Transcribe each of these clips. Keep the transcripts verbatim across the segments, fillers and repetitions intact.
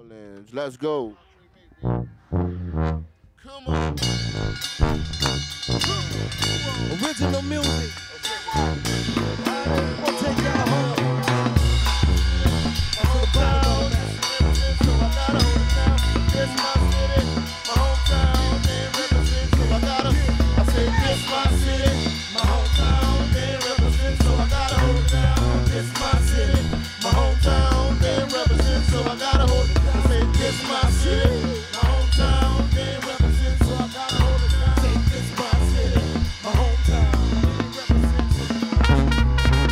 Orleans. Let's go. Come on. Original music. We'll take y'all home. To the bottom. So I gotta hold it down. This my city, my hometown. They represent, so I gotta. I say this my city, my hometown. They represent, so I gotta hold it down. This my city, my hometown. They represent, so I gotta hold it down. I say this my city, my hometown. They represent, so I gotta hold it down. Say this my city, my hometown. They represent.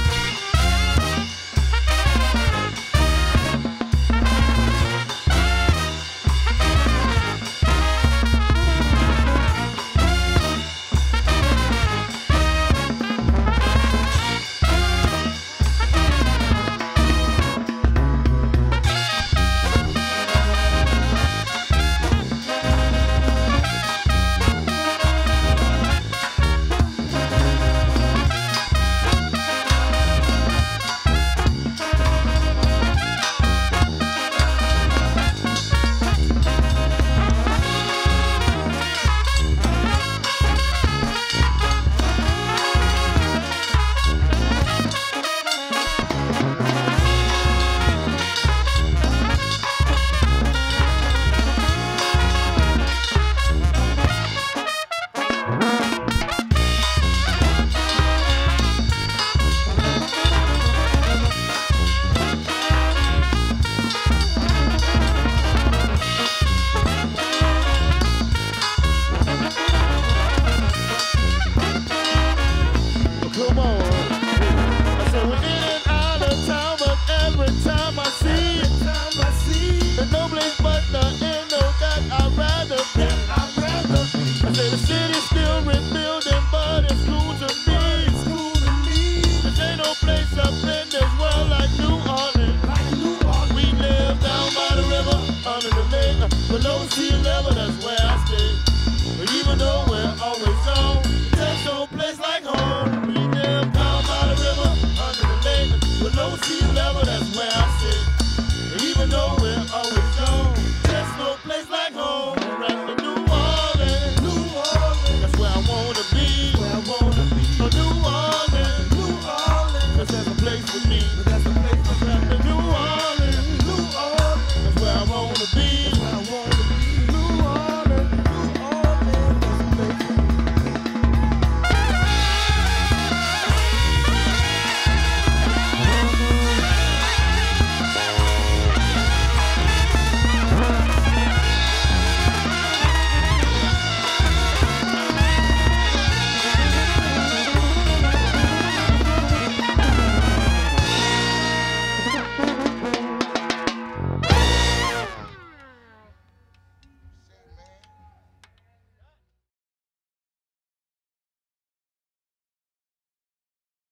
Come on. I said we're in and out of town, but every time I see it, time I see it, there's no place but the end of that I'd rather be. I'd rather be. I say the city's still rebuilding, but it's cool to me. It's cool to me. There ain't no place up in this world like New Orleans. Like New Orleans. We live down by the river, under the lake, below sea level. That's where I stay. But even though we're always on, there's no place like home. We live down by the river, under the lake, below sea level. That's where I sit. But even though we're always on, there's no place like home. We're at the New Orleans, New Orleans. That's where I wanna be. Where I wanna be. Oh, New Orleans, New Orleans. 'Cause there's a place for me.